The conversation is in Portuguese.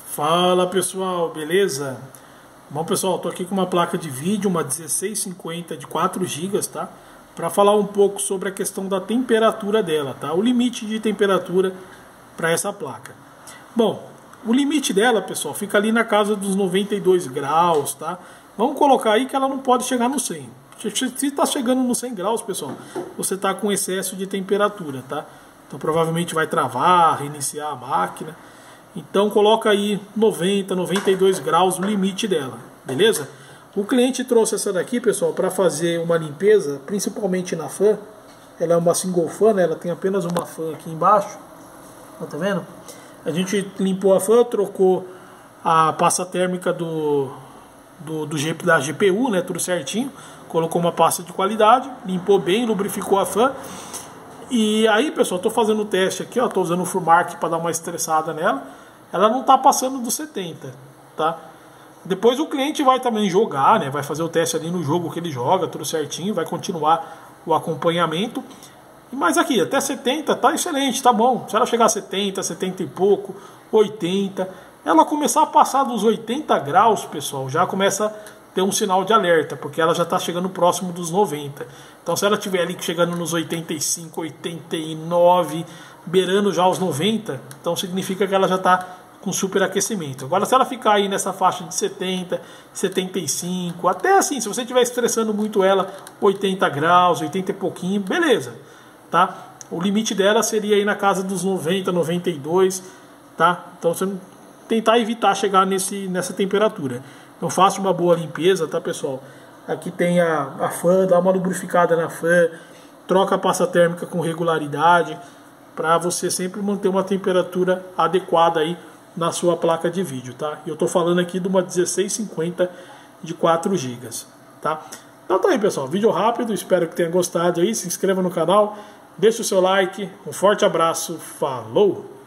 Fala pessoal, beleza? Bom pessoal, estou aqui com uma placa de vídeo, uma 1650 de 4 GB, tá? Para falar um pouco sobre a questão da temperatura dela, tá? O limite de temperatura para essa placa. Bom, o limite dela, pessoal, fica ali na casa dos 92 graus, tá? Vamos colocar aí que ela não pode chegar no 100. Se está chegando no 100 graus, pessoal, você está com excesso de temperatura, tá? Então provavelmente vai travar, reiniciar a máquina. Então coloca aí 90, 92 graus o limite dela, beleza? O cliente trouxe essa daqui, pessoal, para fazer uma limpeza, principalmente na fan. Ela é uma single fan, né? Ela tem apenas uma fan aqui embaixo. Tá vendo? A gente limpou a fan, trocou a pasta térmica da GPU, né? Tudo certinho. Colocou uma pasta de qualidade, limpou bem, lubrificou a fan. E aí, pessoal, estou fazendo o teste aqui, estou usando o Furmark para dar uma estressada nela. Ela não está passando dos 70, tá? Depois o cliente vai também jogar, né? Vai fazer o teste ali no jogo que ele joga, tudo certinho, vai continuar o acompanhamento. Mas aqui, até 70 tá excelente, tá bom. Se ela chegar a 70, 70 e pouco, 80, ela começar a passar dos 80 graus, pessoal, já começa a ter um sinal de alerta, porque ela já está chegando próximo dos 90. Então se ela estiver ali chegando nos 85, 89, beirando já os 90, então significa que ela já está com superaquecimento. Agora se ela ficar aí nessa faixa de 70, 75, até assim, se você estiver estressando muito ela, 80 graus, 80 e pouquinho, beleza, tá? O limite dela seria aí na casa dos 90, 92, tá? Então você tentar evitar chegar nessa temperatura. Então faça uma boa limpeza, tá, pessoal? Aqui tem a fan, dá uma lubrificada na fan, troca a pasta térmica com regularidade, para você sempre manter uma temperatura adequada aí na sua placa de vídeo, tá? Eu tô falando aqui de uma 1650 de 4 GB, tá? Então tá aí, pessoal, vídeo rápido, espero que tenha gostado aí, se inscreva no canal, deixe o seu like, um forte abraço, falou!